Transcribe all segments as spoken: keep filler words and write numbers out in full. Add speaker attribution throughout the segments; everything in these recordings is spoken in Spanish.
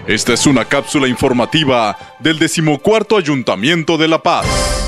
Speaker 1: Esta es una cápsula informativa del decimocuarto Ayuntamiento de La Paz.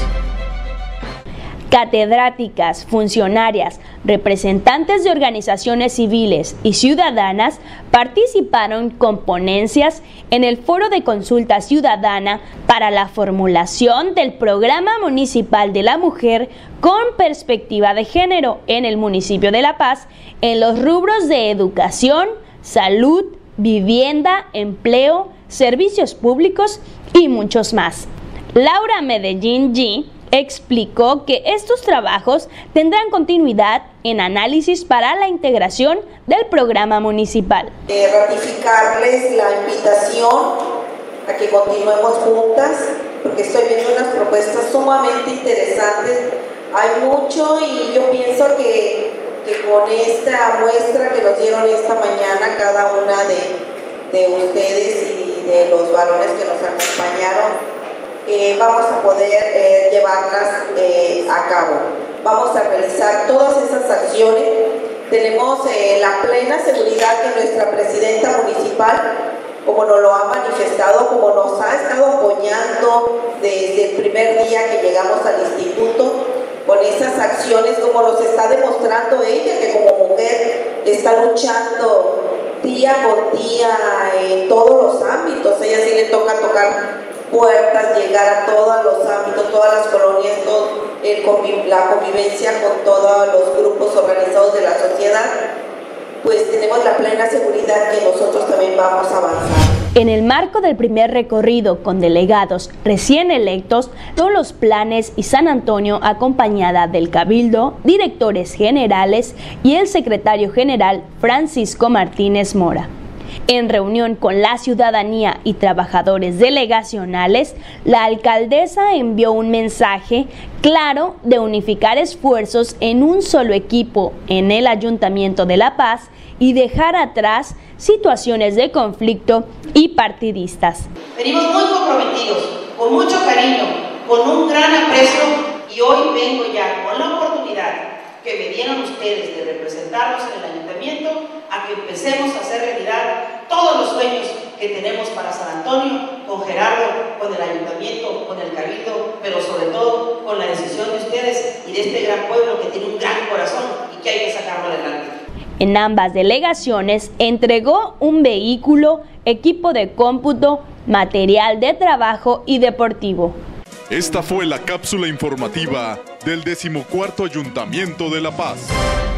Speaker 2: Catedráticas, funcionarias, representantes de organizaciones civiles y ciudadanas participaron con ponencias en el Foro de Consulta Ciudadana para la formulación del Programa Municipal de la Mujer con perspectiva de género en el municipio de La Paz en los rubros de educación, salud, vivienda, empleo, servicios públicos y muchos más. Laura Medellín G. explicó que estos trabajos tendrán continuidad en análisis para la integración del programa municipal.
Speaker 3: Eh, ratificarles la invitación a que continuemos juntas, porque estoy viendo unas propuestas sumamente interesantes. Hay mucho y yo pienso que, que con esta muestra que nos dieron esta mañana cada una de, de ustedes y de los varones que nos acompañaron, Eh, vamos a poder eh, llevarlas eh, a cabo. Vamos a realizar todas esas acciones. Tenemos eh, la plena seguridad que nuestra presidenta municipal, como nos lo ha manifestado, como nos ha estado apoyando desde el primer día que llegamos al instituto, con esas acciones, como nos está demostrando ella, que como mujer está luchando día por día en todos los ámbitos. A ella sí le toca tocar puertas, llegar a todos los ámbitos, todas las colonias, todo el conviv la convivencia con todos los grupos organizados de la sociedad, pues tenemos la plena seguridad que nosotros también vamos a avanzar.
Speaker 2: En el marco del primer recorrido con delegados recién electos, todos los planes y San Antonio acompañada del Cabildo, directores generales y el secretario general Francisco Martínez Mora. En reunión con la ciudadanía y trabajadores delegacionales, la alcaldesa envió un mensaje claro de unificar esfuerzos en un solo equipo en el Ayuntamiento de La Paz y dejar atrás situaciones de conflicto y partidistas.
Speaker 4: Venimos muy comprometidos, con mucho cariño, con un gran aprecio y hoy vengo ya con la oportunidad que me dieron ustedes de representarnos en el ayuntamiento a que empecemos a hacer realidad todos los sueños que tenemos para San Antonio, con Gerardo, con el ayuntamiento, con el cabildo, pero sobre todo con la decisión de ustedes y de este gran pueblo que tiene un gran corazón y que hay que sacarlo adelante.
Speaker 2: En ambas delegaciones entregó un vehículo, equipo de cómputo, material de trabajo y deportivo.
Speaker 1: Esta fue la cápsula informativa del decimocuarto Ayuntamiento de La Paz.